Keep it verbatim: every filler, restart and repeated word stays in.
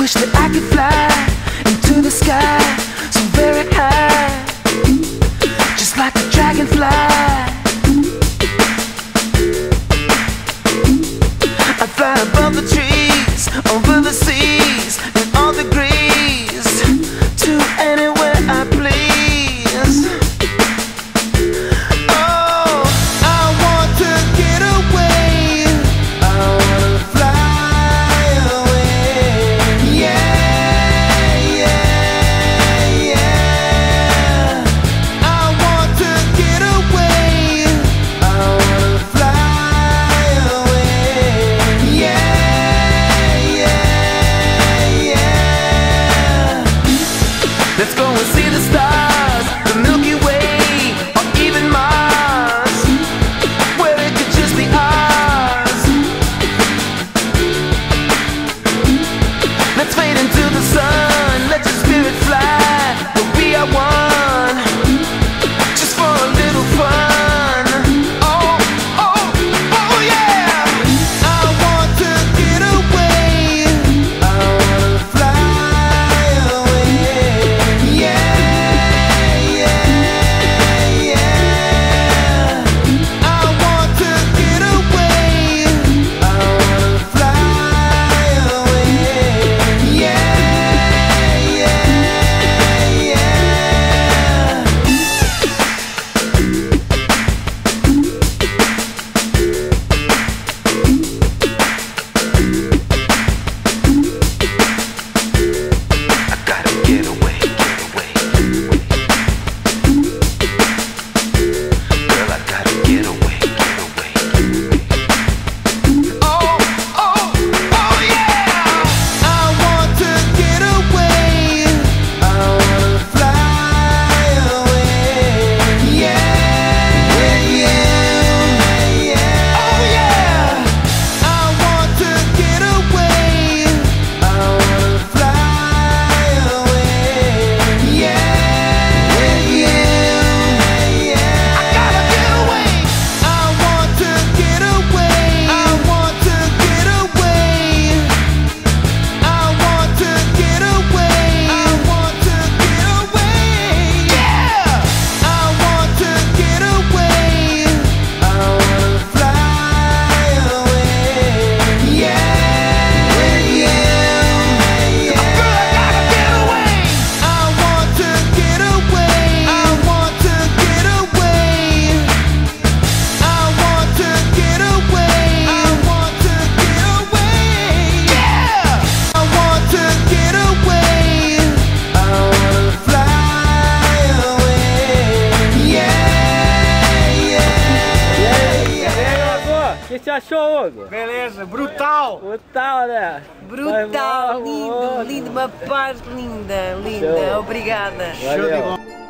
wish that I could fly into the sky so very high, just like a dragonfly. I'd fly above the trees, over the seas, in all degrees, to anywhere I please. Oh, I want to get away, I wanna fly away. Yeah, yeah, yeah. I want to get away, I wanna fly away. Yeah, yeah, yeah. Let's go and see the stars, the Milky Way, or even Mars, where it could just be ours. Let's fade into the sun, let your spirit fly, but we are one, just for a little fun. Oh, oh, oh yeah. I want to get away, I wanna fly away. Yeah, yeah, yeah. I want to get away, I wanna fly away. Yeah, yeah, yeah. I gotta get away, get away, get away. Girl, I gotta get away, get away, get away. Oh, oh, oh yeah. I want to get away, I wanna fly away. Yeah, yeah, yeah. Oh yeah. I want to get away, I wanna fly away. Yeah, yeah, yeah. I gotta get away. I want to get away. I want to get away. I want to get away. I want to get away. Yeah. I want to get away. I wanna fly away. Yeah, yeah, yeah. Girl, I gotta get away. I want to get away. I want to get away. I want to get away. I want to get away. Yeah. I want to get away. I wanna fly away. Yeah, yeah, yeah. O que você achou, Hugo? Beleza, brutal! Brutal, né? Brutal, Foi lindo, maravilhoso. lindo, uma paz linda, Show. linda, obrigada. Valeu.